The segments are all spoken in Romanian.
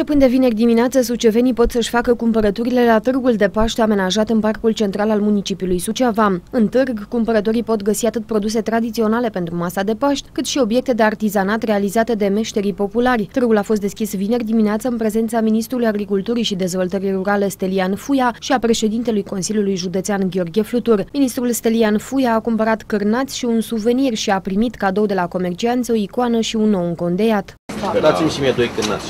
Până de vineri dimineață, sucevenii pot să-și facă cumpărăturile la târgul de Paște amenajat în parcul central al municipiului Suceava. În târg, cumpărătorii pot găsi atât produse tradiționale pentru masa de Paști, cât și obiecte de artizanat realizate de meșterii populari. Târgul a fost deschis vineri dimineață în prezența ministrului Agriculturii și Dezvoltării Rurale Stelian Fuia și a președintelui Consiliului Județean Gheorghe Flutur. Ministrul Stelian Fuia a cumpărat cârnați și un suvenir și a primit cadou de la comercianți o icoană și un nou încondeiat. Dați-mi și mie 2 cârnați.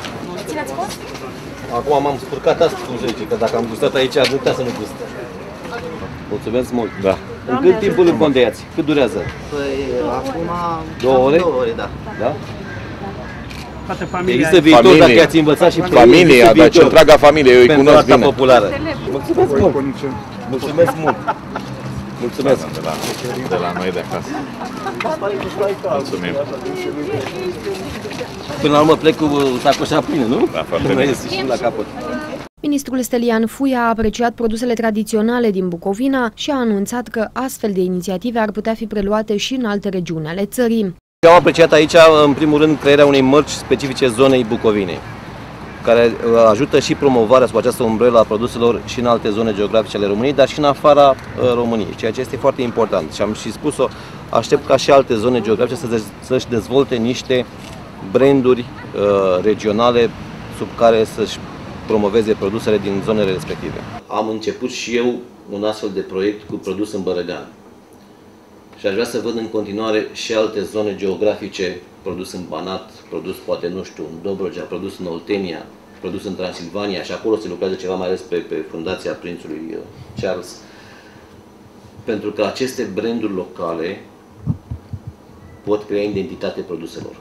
Acum m-am spurcat astăzi, cum se zice, că dacă am gustat aici, ar putea să nu gust. Mulțumesc mult. Da. În cât timp îl încondeiați? Cât durează? Păi, acum 2 ore? 2 ore, da. Da? Toată familia. Există viitor dacă ați învățat și familia, dar ce întreaga familie, eu îi cunosc bine. Populară. Mulțumesc mult. Mulțumesc mult. Mulțumesc. De la noi de acasă. Mulțumim. Până la urmă plec cu sacoșa plină, nu? Da, foarte bine. Și la capăt. Ministrul Stelian Fuia a apreciat produsele tradiționale din Bucovina și a anunțat că astfel de inițiative ar putea fi preluate și în alte regiuni ale țării. Am apreciat aici, în primul rând, crearea unei mărci specifice zonei Bucovinei, care ajută și promovarea sub această umbrelă a produselor și în alte zone geografice ale României, dar și în afara României, ceea ce este foarte important. Și am și spus-o, aștept ca și alte zone geografice să-și dezvolte niște branduri regionale sub care să-și promoveze produsele din zonele respective. Am început și eu un astfel de proiect cu produs în Bărăgan. Și aș vrea să văd în continuare și alte zone geografice, produs în Banat, produs poate, nu știu, în Dobrogea, produs în Oltenia, produs în Transilvania și acolo se lucrează ceva mai ales pe fundația prințului Charles. Pentru că aceste branduri locale pot crea identitate produselor.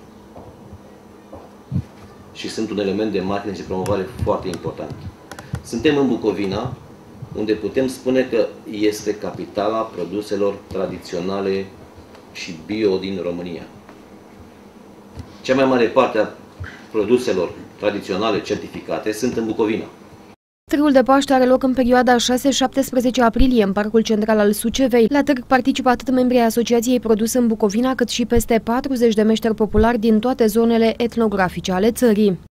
Și sunt un element de marketing și promovare foarte important. Suntem în Bucovina, unde putem spune că este capitala produselor tradiționale și bio din România. Cea mai mare parte a produselor tradiționale certificate sunt în Bucovina. Târgul de Paște are loc în perioada 6-17 aprilie în parcul central al Sucevei. La târg participă atât membrii Asociației Produs în Bucovina, cât și peste 40 de meșteri populari din toate zonele etnografice ale țării.